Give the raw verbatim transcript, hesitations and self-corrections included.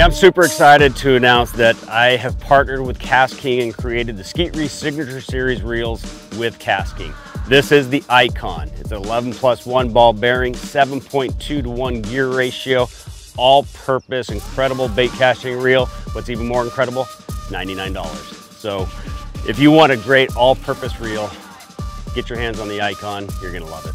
Hey, I'm super excited to announce that I have partnered with KastKing and created the Skeet Reese Signature Series reels with KastKing. This is the Icon. It's an eleven plus one ball bearing, seven point two to one gear ratio, all-purpose, incredible bait casting reel. What's even more incredible, ninety-nine dollars. So if you want a great all-purpose reel, get your hands on the Icon. You're gonna love it.